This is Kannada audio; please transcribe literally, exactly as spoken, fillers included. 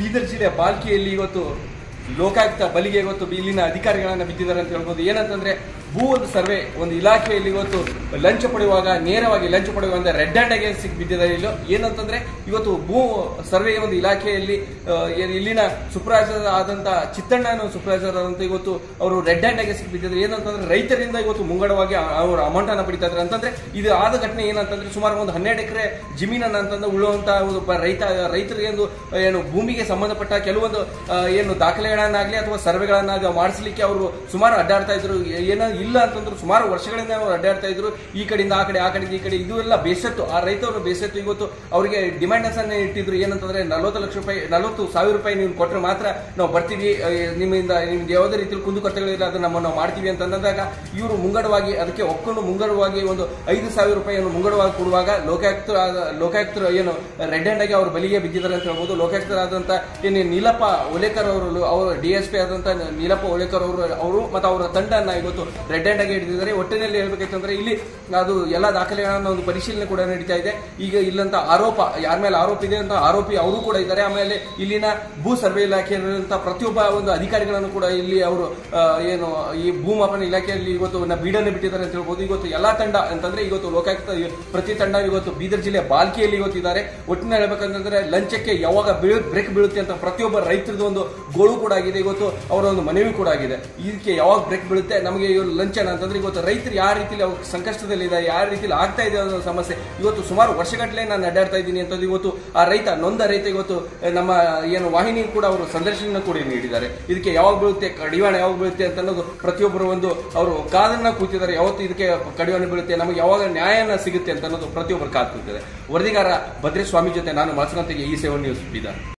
ಬೀದರ್ ಜಿಲ್ಲೆ ಬಾಲ್ಕಿಯಲ್ಲಿ ಇವತ್ತು ಲೋಕಾಯುಕ್ತ ಬಲಿಗೆ ಇವತ್ತು ಇಲ್ಲಿನ ಅಧಿಕಾರಿಗಳನ್ನ ಬಿದ್ದಿದ್ದಾರೆ ಅಂತ ಹೇಳ್ಬೋದು. ಏನಂತಂದ್ರೆ ಭೂ ಒಂದು ಸರ್ವೆ ಒಂದು ಇಲಾಖೆಯಲ್ಲಿ ಇವತ್ತು ಲಂಚ ಪಡೆಯುವಾಗ ನೇರವಾಗಿ ಲಂಚ ಪಡೆಯುವಾಗ ರೆಡ್ ಹ್ಯಾಂಡ್ ಆಗಿ ಸಿಕ್ ಬಿದ್ದಿದ್ದಾರೆ. ಇಲ್ಲಿ ಏನಂತಂದ್ರೆ ಇವತ್ತು ಭೂ ಸರ್ವೆ ಒಂದು ಇಲಾಖೆಯಲ್ಲಿ ಇಲ್ಲಿನ ಸೂಪರ್ವೈಸರ್ ಆದಂತ ಚಿತ್ತಣ್ಣ ಸೂಪರ್ವೈಸರ್ ಆದಂತ ಇವತ್ತು ಅವರು ರೆಡ್ ಹ್ಯಾಂಡ್ ಆಗಿ ಸಿಕ್ ಬಿದ್ದಿದ್ದಾರೆ. ಏನಂತಂದ್ರೆ ರೈತರಿಂದ ಇವತ್ತು ಮುಂಗಡವಾಗಿ ಅವರು ಅಮೌಂಟ್ ಅನ್ನ ಪಡಿತಾ ಇದ್ದಾರೆ ಅಂತಂದ್ರೆ ಇದು ಆದ ಘಟನೆ ಏನಂತಂದ್ರೆ ಸುಮಾರು ಒಂದು ಹನ್ನೆರಡು ಎಕರೆ ಜಮೀನನ್ನ ಅಂತಂದ್ರೆ ಉಳುವಂತ ಒಂದು ರೈತ ರೈತರಿಗೆ ಒಂದು ಏನು ಭೂಮಿಗೆ ಸಂಬಂಧಪಟ್ಟ ಕೆಲವೊಂದು ಏನು ದಾಖಲೆಗಳನ್ನಾಗ್ಲಿ ಅಥವಾ ಸರ್ವೆಗಳನ್ನ ಮಾಡಿಸಲಿಕ್ಕೆ ಅವರು ಸುಮಾರು ಅಡ್ಡಾಡ್ತಾ ಇದ್ರು. ಏನೋ ಇಲ್ಲ ಅಂತಂದ್ರು ಸುಮಾರು ವರ್ಷಗಳಿಂದ ಅವರು ಅಡ್ಡಾಡ್ತಾ ಇದ್ರು. ಈ ಕಡೆಯಿಂದ ಆ ಕಡೆ ಆ ಕಡೆಯಿಂದ ಈ ಕಡೆ ಇದು ಎಲ್ಲ ಬೇಸತ್ತು ಆ ರೈತರು ಬೇಸತ್ತು ಇವತ್ತು ಅವರಿಗೆ ಡಿಮ್ಯಾಂಡ್ಸ್ ಅನ್ನ ಇಟ್ಟಿದ್ರು. ಏನಂತಂದ್ರೆ ನಲವತ್ತು ಲಕ್ಷ ರೂಪಾಯಿ ನಲವತ್ತು ಸಾವಿರ ರೂಪಾಯಿ ನೀವು ಕೊಟ್ಟರೆ ಮಾತ್ರ ನಾವು ಬರ್ತೀವಿ, ನಿಮ್ಮಿಂದ ನಿಮ್ಗೆ ಯಾವುದೇ ರೀತಿಯಲ್ಲಿ ಕುಂದುಕೊರತೆಗಳಿಲ್ಲ ಅದನ್ನ ನಮ್ಮ ನಾವು ಮಾಡ್ತೀವಿ ಅಂತ ಅಂದಾಗ ಇವರು ಮುಂಗಡವಾಗಿ ಅದಕ್ಕೆ ಒಪ್ಕೊಂಡು ಮುಂಗಡವಾಗಿ ಒಂದು ಐದು ಸಾವಿರ ರೂಪಾಯಿಯನ್ನು ಮುಂಗಡವಾಗಿ ಕೊಡುವಾಗ ಲೋಕಾಯುಕ್ತ ಲೋಕಾಯುಕ್ತರು ಏನು ರೆಡ್ ಹ್ಯಾಂಡ್ ಆಗಿ ಅವರು ಬಲಿಗೆ ಬಿದ್ದಿದ್ದಾರೆ ಅಂತ ಹೇಳ್ಬೋದು. ಲೋಕಾಯುಕ್ತರಾದಂತ ಏನು ನೀಲಪ್ಪ ಓಲೇಕರ್ ಅವರು ಅವರು ಡಿ ಎಸ್ ಪಿ ಆದಂತ ನೀಲಪ್ಪ ಓಲೇಕರ್ ಅವರು ಅವರು ಮತ್ತು ಅವರ ತಂಡನ ಇವತ್ತು ರೆಡ್ ಹ್ಯಾಂಡ್ ಆಗಿ ಹಿಡಿದಿದ್ದಾರೆ. ಒಟ್ಟಿನಲ್ಲಿ ಹೇಳ್ಬೇಕಂತಂದ್ರೆ ಇಲ್ಲಿ ಅದು ಎಲ್ಲ ದಾಖಲೆಗಳನ್ನ ಒಂದು ಪರಿಶೀಲನೆ ಕೂಡ ನಡೀತಾ ಇದೆ. ಈಗ ಇಲ್ಲಂತ ಆರೋಪ ಯಾರ ಮೇಲೆ ಆರೋಪ ಇದೆ ಅಂತ ಆರೋಪಿ ಅವರು ಕೂಡ ಇದ್ದಾರೆ. ಆಮೇಲೆ ಇಲ್ಲಿನ ಭೂ ಸರ್ವೆ ಇಲಾಖೆಯಲ್ಲಿರುವಂತಹ ಪ್ರತಿಯೊಬ್ಬ ಒಂದು ಅಧಿಕಾರಿಗಳನ್ನು ಕೂಡ ಇಲ್ಲಿ ಅವರು ಏನು ಈ ಭೂಮಾಪನ ಇಲಾಖೆಯಲ್ಲಿ ಇವತ್ತು ಬೀಡನ್ನು ಬಿಟ್ಟಿದ್ದಾರೆ ಅಂತ ಹೇಳ್ಬೋದು. ಇವತ್ತು ಎಲ್ಲಾ ತಂಡ ಅಂತಂದ್ರೆ ಇವತ್ತು ಲೋಕಾಯುಕ್ತ ಪ್ರತಿ ತಂಡ ಇವತ್ತು ಬೀದರ್ ಜಿಲ್ಲೆ ಬಾಲ್ಕಿಯಲ್ಲಿ ಇವತ್ತಿದ್ದಾರೆ. ಒಟ್ಟಿನ ಹೇಳ್ಬೇಕಂತಂದ್ರೆ ಲಂಚಕ್ಕೆ ಯಾವಾಗ ಬ್ರೇಕ್ ಬೀಳುತ್ತೆ ಅಂತ ಪ್ರತಿಯೊಬ್ಬ ರೈತರದ್ದು ಒಂದು ಗೋಳು ಕೂಡ ಆಗಿದೆ. ಇವತ್ತು ಅವರ ಒಂದು ಮನವಿ ಕೂಡ ಆಗಿದೆ. ಇದಕ್ಕೆ ಯಾವಾಗ ಬ್ರೇಕ್ ಬೀಳುತ್ತೆ ನಮಗೆ ಇವರು ಲಂಚನ ಅಂತಂದ್ರೆ ಇವತ್ತು ರೈತರು ಯಾವ ರೀತಿಯಲ್ಲಿ ಅವ್ರ ಸಂಕಷ್ಟದಲ್ಲಿ ಇದೆ, ಯಾವ ರೀತಿಯಲ್ಲಿ ಆಗ್ತಾ ಇದೆ ಅನ್ನೋ ಸಮಸ್ಯೆ ಇವತ್ತು ಸುಮಾರು ವರ್ಷಗಟ್ಟಲೆ ನಾನು ಅಡ್ಡಾಡ್ತಾ ಇದ್ದೀನಿ ಅಂತ ಇವತ್ತು ಆ ರೈತ ನೊಂದ ರೈತ ಇವತ್ತು ನಮ್ಮ ಏನು ವಾಹಿನಿ ಕೂಡ ಅವರು ಸಂದರ್ಶನ ಕೂಡ ನೀಡಿದ್ದಾರೆ. ಇದಕ್ಕೆ ಯಾವಾಗ ಬೀಳುತ್ತೆ ಕಡಿವಾಣ ಯಾವಾಗ ಬೀಳುತ್ತೆ ಅಂತ ಅನ್ನೋದು ಪ್ರತಿಯೊಬ್ಬರು ಒಂದು ಅವರು ಕಾದನ್ನ ಕೂತಿದ್ದಾರೆ. ಯಾವತ್ತು ಇದಕ್ಕೆ ಕಡಿವಾಣ ಬೀಳುತ್ತೆ ನಮಗೆ ಯಾವಾಗ ನ್ಯಾಯನ ಸಿಗುತ್ತೆ ಅಂತ ಅನ್ನೋದು ಪ್ರತಿಯೊಬ್ಬರು ಕಾದು ಕೂತಿದ್ದಾರೆ. ವರದಿಗಾರ ಭದ್ರೇಶ್ ಸ್ವಾಮಿ ಜೊತೆ ನಾನು ಮಲಸನಂತೆಗೆ ಈ ಸೆವೆನ್ ನ್ಯೂಸ್ ಬೀದರ್.